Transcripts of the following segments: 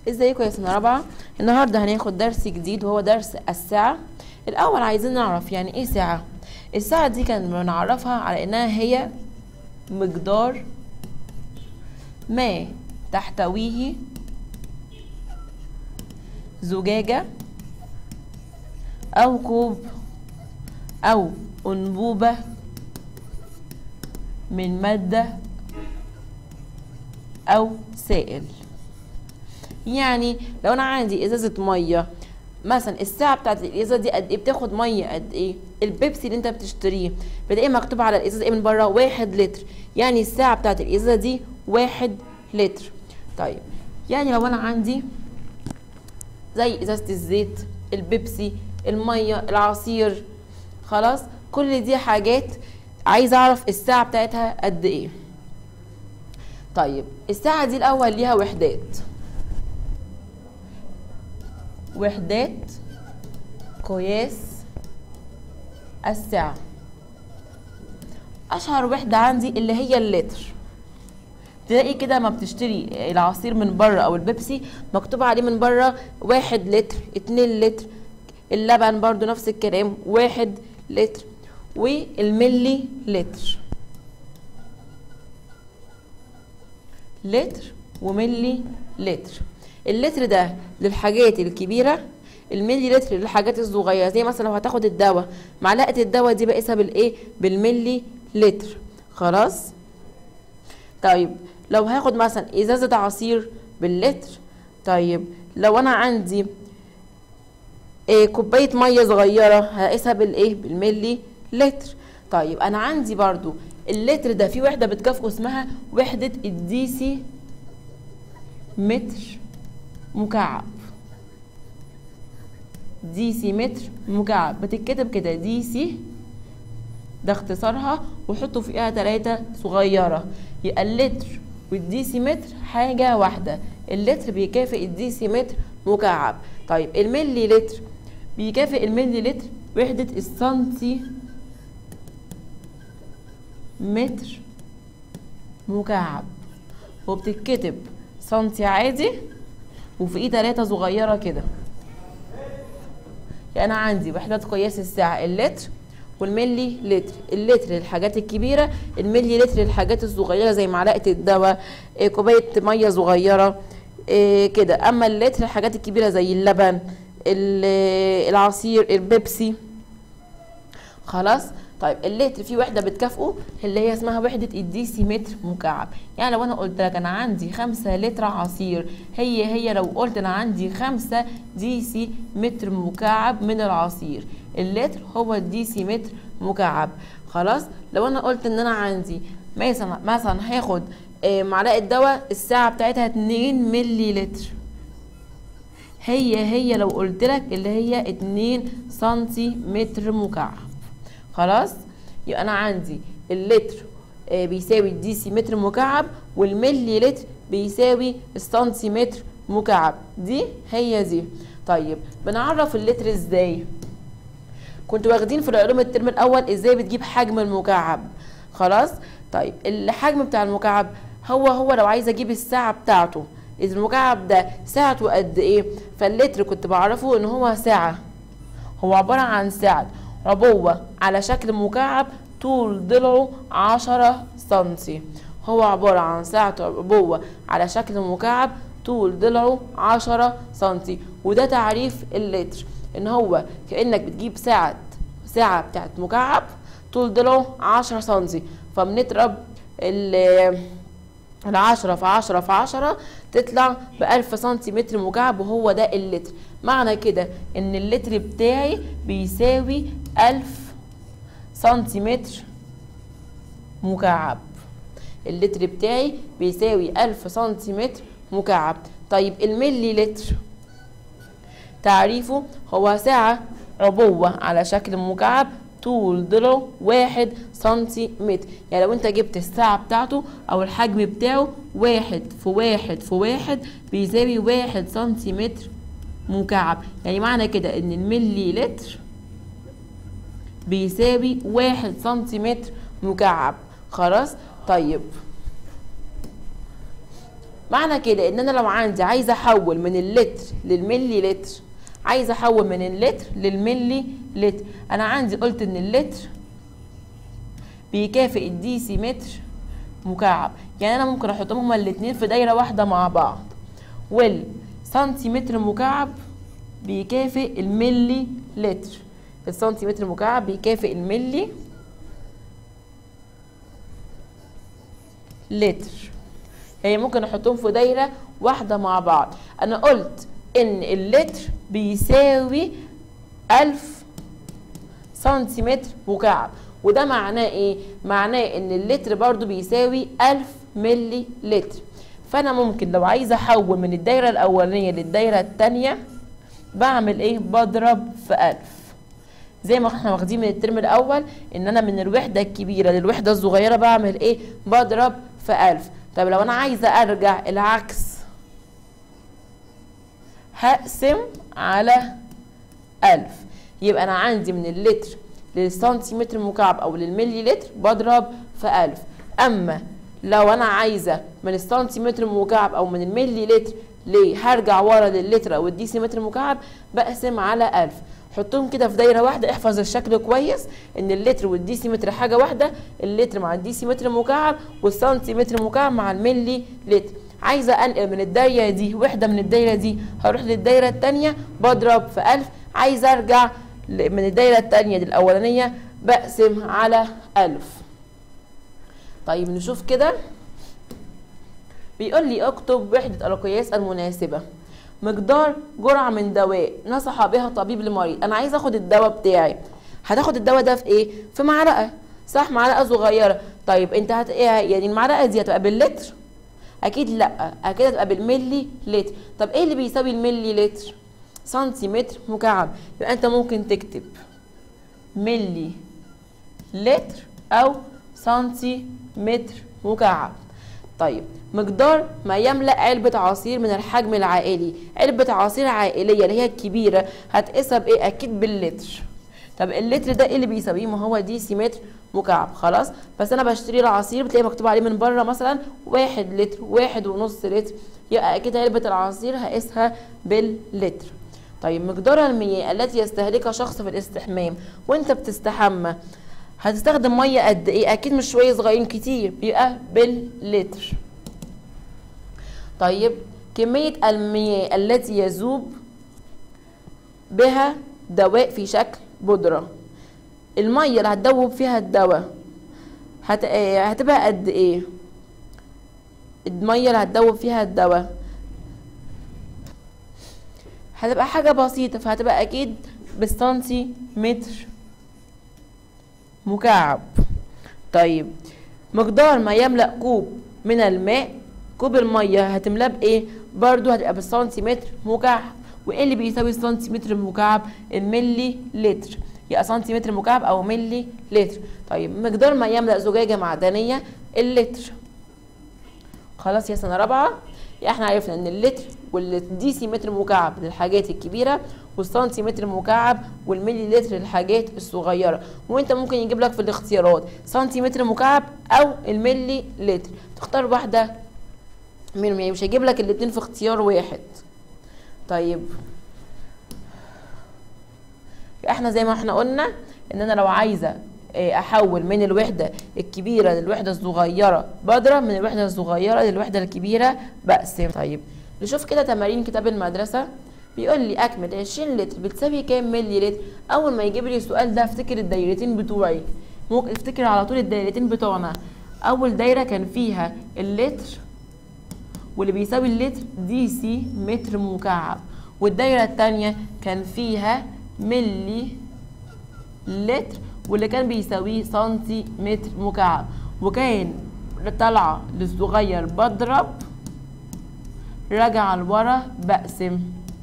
ازيكم يا سنة رابعة؟ النهاردة هناخد درس جديد وهو درس الساعة. الأول عايزين نعرف يعني ايه ساعة. الساعة دي كان بنعرفها على انها هي مقدار ما تحتويه زجاجة أو كوب أو أنبوبة من مادة أو سائل. يعني لو انا عندي ازازه ميه مثلا، الساعه بتاعت الازازه دي قد ايه بتاخد ميه قد ايه؟ البيبسي اللي انت بتشتريه بتلاقيه مكتوب على الازازه ايه من بره 1 لتر، يعني الساعه بتاعت الازازه دي 1 لتر. طيب يعني لو انا عندي زي ازازه الزيت، البيبسي، الميه، العصير، خلاص كل دي حاجات عايزه اعرف الساعه بتاعتها قد ايه. طيب الساعه دي الاول ليها وحدات قياس الساعة. أشهر وحدة عندي اللي هي اللتر. تلاقي كده ما بتشتري العصير من بره أو البيبسي مكتوب عليه من بره 1 لتر، 2 لتر. اللبن برضو نفس الكلام 1 لتر. والملي لتر، لتر وملي لتر. اللتر ده للحاجات الكبيرة، الملي لتر للحاجات الصغيرة. زي مثلا لو هتاخد الدواء، معلقة الدواء دي بقيسها بالايه؟ بالملي لتر. خلاص. طيب لو هاخد مثلا ازازة عصير باللتر. طيب لو انا عندي كوباية مية صغيرة هقيسها بالايه؟ بالملي لتر. طيب انا عندي برضو اللتر ده في وحدة بتكافئه اسمها وحدة الديسي متر مكعب. ديسي متر مكعب بتتكتب كده ديسي، ده اختصارها، وحطوا فيها 3 صغيرة. يبقى اللتر والديسي متر حاجة واحدة. اللتر بيكافئ الديسي متر مكعب. طيب الملي لتر بيكافئ الملي لتر وحدة السنتي متر مكعب، وبتتكتب سنتي عادي وفي ايه 3 صغيرة كده. يعني انا عندي وحدات قياس الساعة اللتر والملي لتر. اللتر للحاجات الكبيرة، الملي لتر للحاجات الصغيرة زي معلقة الدواء، كوباية مية صغيرة كده. اما اللتر الحاجات الكبيرة زي اللبن، العصير، البيبسي. خلاص. طيب اللتر في وحدة بتكافئه اللي هي اسمها وحدة الديسي متر مكعب. يعني لو انا قلت لك انا عندي 5 لتر عصير، هي لو قلت انا عندي 5 ديسي متر مكعب من العصير. اللتر هو الديسي متر مكعب. خلاص. لو انا قلت ان انا عندي مثلا هاخد معلقة دواء الساعة بتاعتها 2 ملي لتر، هي لو قلت لك اللي هي 2 سنتيمتر مكعب. خلاص. يبقى انا عندي اللتر بيساوي الديسي متر مكعب، والملي لتر بيساوي السنتيمتر مكعب. دي هي دي. طيب بنعرف اللتر ازاي؟ كنتوا واخدين في العلوم الترم الاول ازاي بتجيب حجم المكعب. خلاص. طيب الحجم بتاع المكعب هو لو عايزه اجيب الساعه بتاعته، اذا المكعب ده ساعته قد ايه، فاللتر كنت بعرفه ان هو ساعه. هو عباره عن ساعه عبوة على شكل مكعب طول ضلعه 10 سنتي. هو عبارة عن ساعة عبوة على شكل مكعب طول ضلعه 10 سنتي. وده تعريف اللتر، ان هو كأنك بتجيب ساعة بتاعت مكعب طول ضلعه 10 سنتي، فبنضرب 10 في 10 في 10 تطلع ب1000 سنتيمتر مكعب، وهو ده اللتر. معنى كده ان اللتر بتاعي بيساوي 1000 سنتيمتر مكعب. اللتر بتاعي بيساوي 1000 سنتيمتر مكعب. طيب الملي لتر تعريفه هو ساعة عبوة على شكل مكعب طول ضلعه 1 سنتيمتر. يعني لو انت جبت الساعة بتاعته او الحجم بتاعه 1 في 1 في 1 بيساوي 1 سنتيمتر مكعب. يعني معنى كده ان الملي لتر بيساوي 1 سنتيمتر مكعب. خلاص. طيب معنى كده ان انا لو عندي عايزه احول من اللتر للملي لتر، عايزه احول من اللتر للملي لتر، انا عندي قلت ان اللتر بيكافئ الديسي متر مكعب، يعني انا ممكن احطهم هما الاتنين في دايره واحده مع بعض، والسنتيمتر مكعب بيكافئ الملي لتر، السنتيمتر مكعب بيكافئ الملي لتر، يعني ممكن احطهم في دايره واحده مع بعض. انا قلت ان اللتر بيساوي 1000 سنتيمتر مكعب، وده معناه ايه؟ معناه ان اللتر برضو بيساوي 1000 ملي لتر. فانا ممكن لو عايزه احول من الدايره الاولانيه للدايره الثانيه بعمل ايه؟ بضرب في 1000، زي ما احنا واخدين من الترم الاول ان انا من الوحده الكبيره للوحده الصغيره بعمل ايه؟ بضرب في 1000. طب لو انا عايزه ارجع العكس هقسم على 1000، يبقى انا عندي من اللتر للسنتيمتر مكعب او للملي لتر بضرب في 1000. اما لو انا عايزه من السنتيمتر مكعب او من الملي لتر هرجع ورا لللتر او الديسيمتر مكعب بقسم على 1000. حطهم كده في دايره واحده، احفظ الشكل كويس ان اللتر والديسيمتر حاجه واحده، اللتر مع الديسيمتر مكعب والسنتيمتر مكعب مع الملي لتر. عايزه انقل من الدايره دي وحده من الدايره دي هروح للدايره الثانيه بضرب في 1000، عايزه ارجع من الدايره الثانيه دي الاولانيه بقسم على 1000. طيب نشوف كده، بيقول لي اكتب وحده القياس المناسبه، مقدار جرعه من دواء نصح بها طبيب لمريض. انا عايزه اخد الدواء بتاعي، هتاخد الدواء ده في ايه؟ في معلقه، صح؟ معلقه صغيره. طيب انت يعني المعلقه دي هتبقى باللتر؟ اكيد لا، اكيد هتبقى بالملي لتر. طب ايه اللي بيساوي الملي لتر؟ سنتيمتر مكعب، يبقى انت ممكن تكتب ملي لتر او سنتيمتر مكعب. طيب مقدار ما يملأ علبة عصير من الحجم العائلي، علبة عصير عائلية اللي هي الكبيرة هتقيسها بايه؟ اكيد باللتر. طب اللتر ده ايه اللي بيساويه؟ ما هو ديسيمتر مكعب. خلاص، بس انا بشتري العصير بتلاقي مكتوب عليه من بره مثلا 1 لتر 1.5 لتر، يبقى اكيد علبة العصير هقيسها باللتر. طيب مقدار المياه التي يستهلكها شخص في الاستحمام، وانت بتستحمى هتستخدم ميه قد ايه؟ اكيد مش شويه صغيرين كتير، بيبقى باللتر. طيب كميه المياه التي يذوب بها دواء في شكل بودره، الميه اللي هتدوب فيها الدواء هتبقى قد ايه؟ الميه اللي هتدوب فيها الدواء هتبقى حاجه بسيطه، فهتبقى اكيد بالسنتيمتر مكعب. طيب مقدار ما يملأ كوب من الماء، كوب الميه هتملاه بايه؟ برضو هتبقى بالسنتيمتر مكعب. وايه اللي بيساوي السنتيمتر المكعب؟ الملي لتر، يبقى سنتيمتر مكعب او ملي لتر. طيب مقدار ما يملأ زجاجه معدنيه، اللتر. خلاص يا سنه رابعه، احنا عرفنا ان اللتر والديسيمتر مكعب للحاجات الكبيره، والسنتيمتر مكعب والملي لتر للحاجات الصغيره. وانت ممكن يجيب لك في الاختيارات سنتيمتر مكعب او الملي لتر، تختار واحده منهم، يعني مش هيجيب لك الاتنين في اختيار واحد. طيب احنا زي ما احنا قلنا ان انا لو عايزه احول من الوحده الكبيره للوحده الصغيره بضرب، من الوحده الصغيره للوحده الكبيره بقسم. طيب نشوف كده تمارين كتاب المدرسه. بيقول لي اكمل 20 لتر بتساوي كام ملي لتر. اول ما يجيب لي السؤال ده افتكر الدايرتين بتوعي، ممكن افتكر على طول الدايرتين بتوعنا. اول دايره كان فيها اللتر واللي بيساوي اللتر ديسي متر مكعب، والدايره الثانيه كان فيها ملي لتر واللي كان بيساويه سنتيمتر مكعب، وكان طالعه للصغير بضرب، راجع لورا بقسم.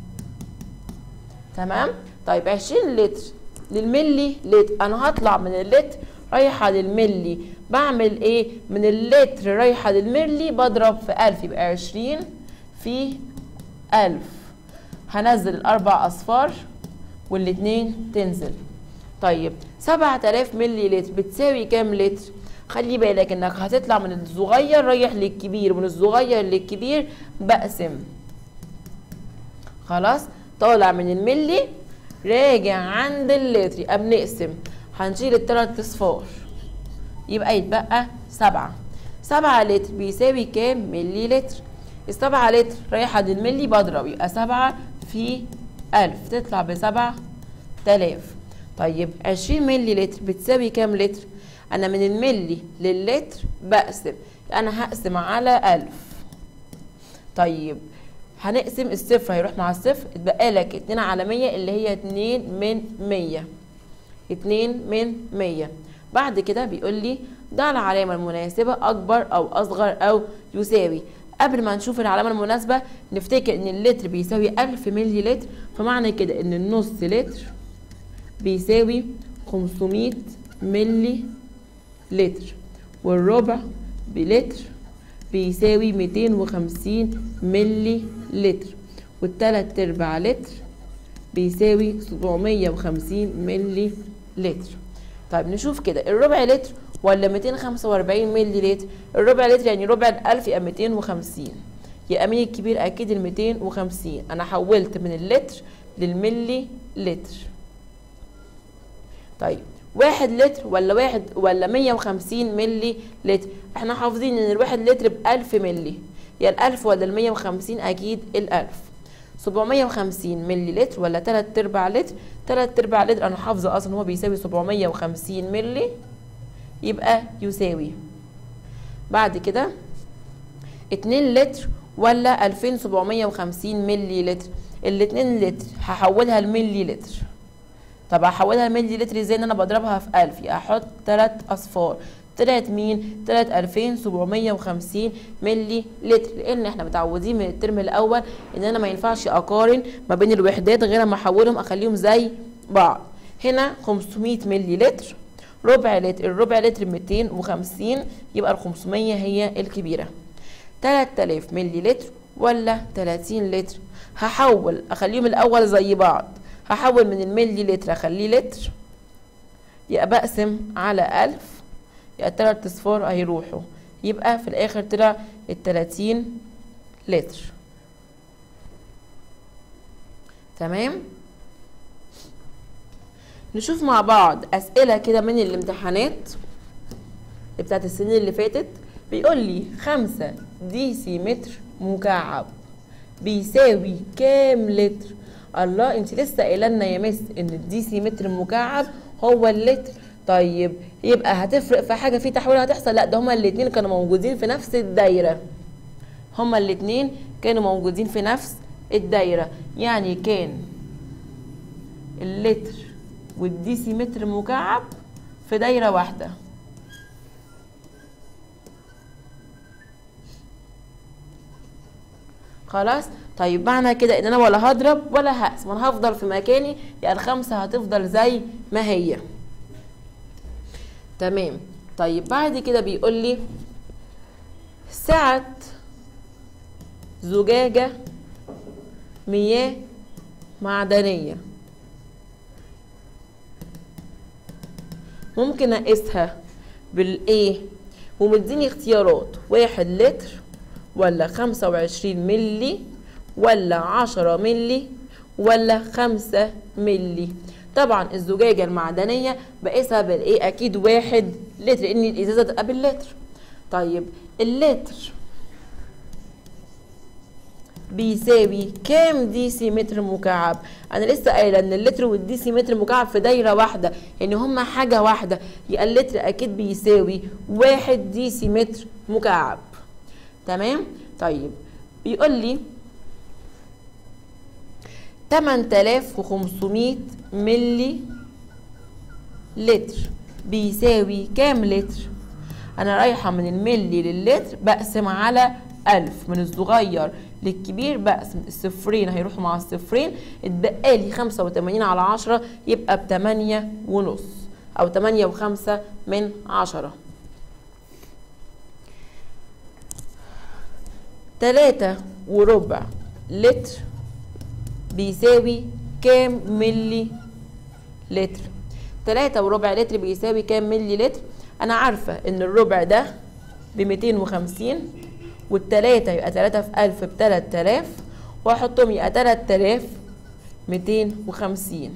تمام. طيب 20 لتر للملي لتر، انا هطلع من اللتر رايحه للملي، بعمل ايه؟ من اللتر رايحه للملي بضرب في 1000، يبقى 20 في 1000. هنزل الاربع اصفار والاتنين تنزل. طيب 7000 ملي لتر بتساوي كام لتر؟ خلي بالك انك هتطلع من الصغير رايح للكبير، من الصغير للكبير بقسم. خلاص، طالع من الملي راجع عند اللتر، يبقى بنقسم، هنشيل التلات اصفار يبقى يتبقى 7. 7 لتر بيساوي كام ملي لتر؟ ال7 لتر رايحة للملي بضرب، يبقى 7 في 1000 تطلع ب7000. طيب 20 ملي لتر بتساوي كام لتر؟ أنا من الملي لللتر بقسم، أنا هقسم على 1000. طيب هنقسم، الصفر هيروح مع الصفر، اتبقى لك 2 على 100 اللي هي 2 من 100. 2 من 100. بعد كده بيقول لي ضع العلامة المناسبة أكبر أو أصغر أو يساوي. قبل ما نشوف العلامة المناسبة نفتكر إن اللتر بيساوي 1000 ملي لتر، فمعنى كده إن النص لتر بيساوي 500 ملي لتر، والربع بلتر بيساوي 250 ملي لتر، والتلات ارباع لتر بيساوي 750 ملي لتر. طيب نشوف كده، الربع لتر ولا 245 ملي لتر؟ الربع لتر يعني ربع ال1000 يبقى 250، يبقى مين الكبير؟ اكيد ال 250. انا حولت من اللتر للملي لتر. طيب 1 لتر ولا 150 ملي لتر؟ احنا حافظين ان الواحد لتر ب1000 ملي، يا ال1000 ولا ال150؟ اكيد ال1000. 750 ملي لتر ولا 3 ارباع لتر؟ 3 ارباع لتر انا حافظه اصلا هو بيساوي 750 ملي، يبقى يساوي. بعد كده 2 لتر ولا 2750 ملي لتر؟ ال2 لتر هحولها لملي لتر. طب هحولها لملي لتر ازاي؟ ان انا بضربها في 1000، يبقى احط 3 اصفار، طلعت مين؟ طلعت 2750 ملي لتر، لان احنا متعودين من الترم الاول ان انا ما ينفعش اقارن ما بين الوحدات غير ما احولهم اخليهم زي بعض. هنا 500 ملي لتر، ربع لتر، الربع لتر 250، يبقى ال 500 هي الكبيره. 3000 ملي لتر ولا 30 لتر؟ هحول اخليهم الاول زي بعض، هحول من الملي لتر اخليه لتر، يبقى بقسم على 1000، يبقى التلات اصفار هيروحوا، يبقى في الاخر طلع ال30 لتر. تمام. نشوف مع بعض اسئله كده من الامتحانات بتاعت السنين اللي فاتت. بيقول لي 5 ديسيمتر مكعب بيساوي كام لتر؟ الله، انت لسه قايله لنا يا مس ان الديسيمتر مكعب هو اللتر. طيب يبقى هتفرق في حاجه في تحويل هتحصل؟ لا، ده هما الاثنين كانوا موجودين في نفس الدايره، هما الاثنين كانوا موجودين في نفس الدايره، يعني كان اللتر والديسيمتر مكعب في دايره واحده. خلاص. طيب معنى كده ان انا ولا هضرب ولا هقسم، انا هفضل في مكاني، يعني ال5 هتفضل زي ما هي. تمام. طيب بعد كده بيقول لي سعة زجاجة مياه معدنية ممكن اقيسها بالايه؟ ومديني اختيارات، 1 لتر ولا 25 ملي ولا 10 ملي ولا 5 ملي. طبعا الزجاجة المعدنية بقيسها بالايه؟ اكيد 1 لتر، لان الازازة تبقى باللتر. طيب اللتر بيساوي كام ديسيمتر مكعب؟ انا لسه قايله ان اللتر والديسيمتر مكعب في دايره واحده، يعني هما حاجه واحده، يبقى اللتر اكيد بيساوي 1 ديسيمتر مكعب. تمام. طيب بيقول لي 8500 ملي لتر بيساوي كام لتر؟ انا رايحه من الملي لللتر بقسم على 1000، من الصغير للكبير بقسم، الصفرين هيروحوا مع الصفرين، اتبقى لي 85 على 10 يبقى ب8.5 او 8.5. 3.25 لتر بيساوي كام ملي لتر؟ 3.25 لتر بيساوي كام ملي لتر؟ انا عارفه ان الربع ده ب250، والتلاتة يبقى 3 في 1000 ب3000، واحطهم يبقى 3250.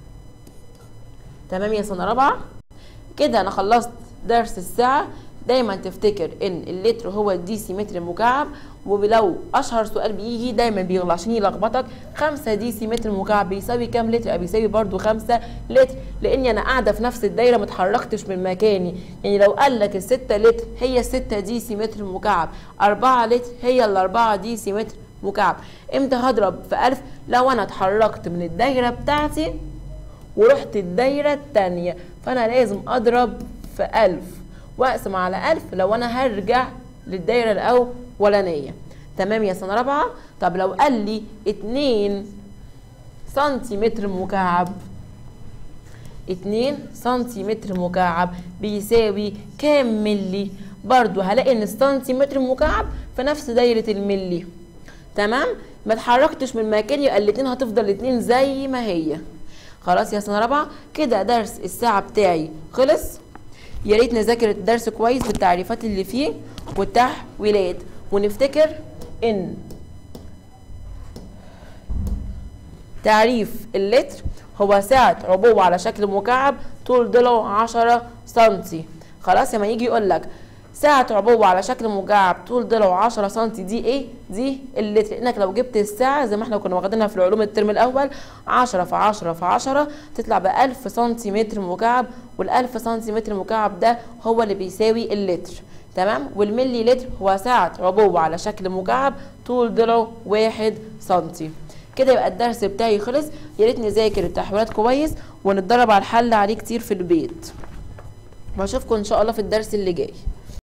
تمام يا سنه رابعه؟ كده انا خلصت درس الساعه. دايما تفتكر ان اللتر هو الديسي متر مكعب، ولو اشهر سؤال بيجي دايما بيغلط عشان يلخبطك 5 ديسي متر مكعب بيساوي كام لتر؟ بيساوي برضو 5 لتر، لاني انا قاعده في نفس الدايره ما اتحركتش من مكاني. يعني لو قال لك ال6 لتر هي 6 ديسي متر مكعب، 4 لتر هي ال4 ديسي متر مكعب. امتى هضرب في 1000؟ لو انا اتحركت من الدايره بتاعتي ورحت الدايره الثانيه، فانا لازم اضرب في 1000 واقسم على 1000 لو انا هرجع للدايره الاولانيه. تمام يا سنه رابعه؟ طب لو قال لي 2 سنتيمتر مكعب، 2 سنتيمتر مكعب بيساوي كام ملي؟ برضو هلاقي ان السنتيمتر مكعب في نفس دايره الملي. تمام؟ ما اتحركتش من مكاني، يبقى الاتنين هتفضل الاتنين زي ما هي. خلاص يا سنه رابعه؟ كده درس الساعه بتاعي خلص. يا ريت نذاكر الدرس كويس بالتعريفات اللي فيه والتحويلات، ونفتكر ان تعريف اللتر هو سعة عبوة على شكل مكعب طول ضلعه 10 سنتي. خلاص؟ لما يجي يقول لك سعة عبوة على شكل مكعب طول ضلعه 10 سنتي، دي ايه؟ دي اللتر. لانك لو جبت الساعة زي ما احنا كنا واخدينها في العلوم الترم الاول، 10 في 10 في 10 تطلع ب1000 سنتيمتر مكعب، وال1000 سنتيمتر مكعب ده هو اللي بيساوي اللتر. تمام؟ والملي لتر هو سعة عبوة على شكل مكعب طول ضلعه 1 سنتي. كده يبقى الدرس بتاعي خلص. يا ريت نذاكر التحويلات كويس ونتدرب على الحل عليه كتير في البيت، واشوفكم ان شاء الله في الدرس اللي جاي.